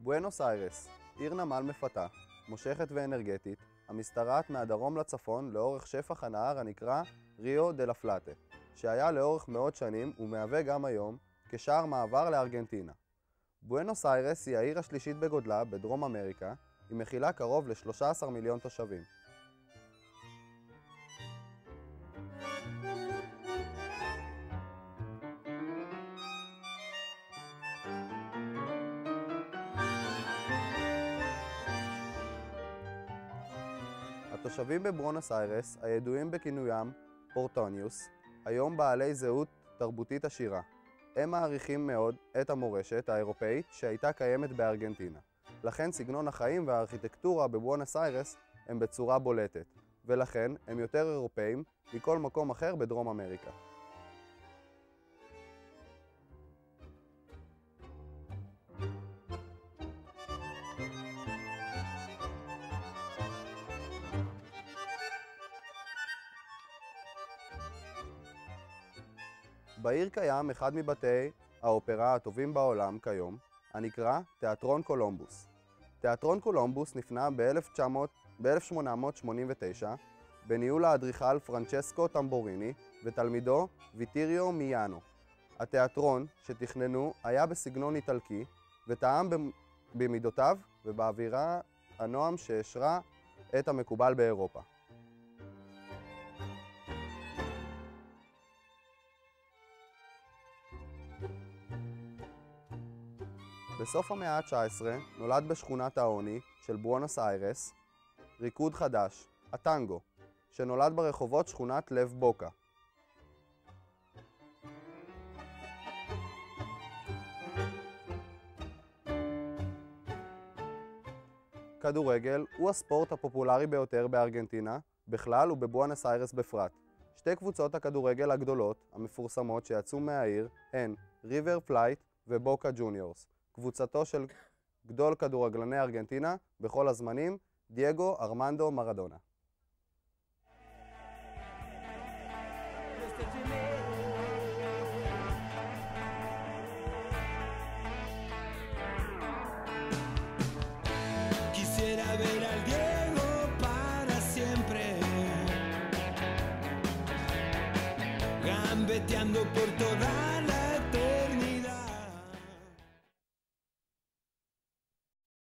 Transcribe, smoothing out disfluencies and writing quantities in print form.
בואנוס איירס, עיר נמל מפתה, מושכת ואנרגטית, המשתרעת מהדרום לצפון לאורך שפך הנהר הנקרא ריו דה לה פלטה, שהיה לאורך מאות שנים ומהווה גם היום כשער מעבר לארגנטינה. בואנוס איירס היא העיר השלישית בגודלה בדרום אמריקה, היא מכילה קרוב ל-13 מיליון תושבים. התושבים בבואנוס איירס הידועים בכינוים פורטוניוס, היום בעלי זהות תרבותית עשירה. הם מעריכים מאוד את המורשת האירופאית שהייתה קיימת בארגנטינה. לכן סגנון החיים והארכיטקטורה בבואנוס איירס הם בצורה בולטת, ולכן הם יותר אירופאים מכל מקום אחר בדרום אמריקה. בעיר קיים אחד מבתי האופרה הטובים בעולם כיום, הנקרא תיאטרון קולומבוס. תיאטרון קולומבוס נפנה ב-1889 בניהול האדריכל פרנצ'סקו טמבוריני ותלמידו ויטיריו מיאנו. התיאטרון שתכננו היה בסגנון איטלקי וטעם במידותיו ובאווירה הנועם שהשרה את המקובל באירופה. בסוף המאה ה-19 נולד בשכונת העוני של בואנוס איירס ריקוד חדש, הטנגו, שנולד ברחובות שכונת לב בוקה. כדורגל הוא הספורט הפופולרי ביותר בארגנטינה בכלל ובבואנוס איירס בפרט. שתי קבוצות הכדורגל הגדולות המפורסמות שיצאו מהעיר הן ריבר פלייט ובוקה ג'וניורס. קבוצתו של גדול כדורגלני ארגנטינה בכל הזמנים, דייגו ארמנדו מרדונה. Quisiera ver al Diego para siempre, gambeteando por toda